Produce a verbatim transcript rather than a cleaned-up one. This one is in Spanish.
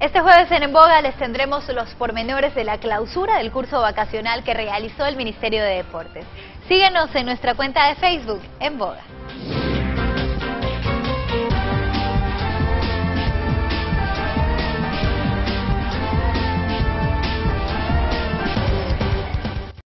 Este jueves en En Boga les tendremos los pormenores de la clausura del curso vacacional que realizó el Ministerio de Deportes. Síguenos en nuestra cuenta de Facebook, En Boga.